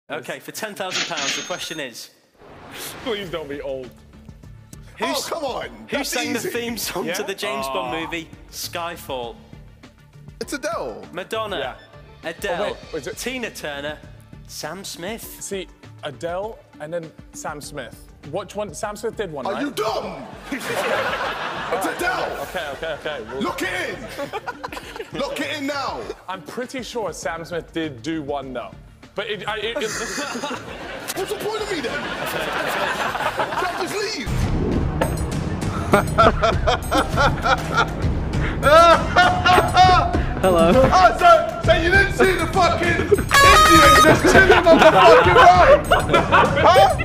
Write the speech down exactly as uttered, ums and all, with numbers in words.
Okay, for ten thousand pounds, the question is... Please don't be old. Oh, come on. Who That's sang easy. the theme song Yeah? to the James Oh. Bond movie, Skyfall? It's Adele. Madonna, Yeah. Adele, Oh, wait, was it- Tina Turner, Sam Smith. See, Adele and then Sam Smith. Which one? Sam Smith did one, Are right? you dumb? It's Adele. Okay, okay, okay. Well, Look it in. Look it in now. I'm pretty sure Sam Smith did do one, though. But it, I, it, it What's the point of me then? Can't just leave. Hello. Oh, so, so you didn't see the fucking Indian just chilling on the fucking road? Huh?